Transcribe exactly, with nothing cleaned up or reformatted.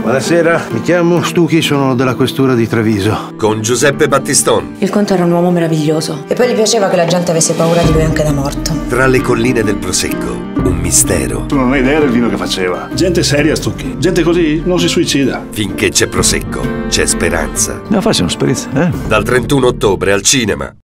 Buonasera, mi chiamo Stucchi, sono della questura di Treviso. Con Giuseppe Battistone. Il conte era un uomo meraviglioso. E poi gli piaceva che la gente avesse paura di lui anche da morto. Tra le colline del Prosecco, un mistero. Tu non hai idea del vino che faceva. Gente seria, Stucchi. Gente così non si suicida. Finché c'è Prosecco, c'è speranza. No, faccia uno spritz, eh? Dal trentuno ottobre al cinema.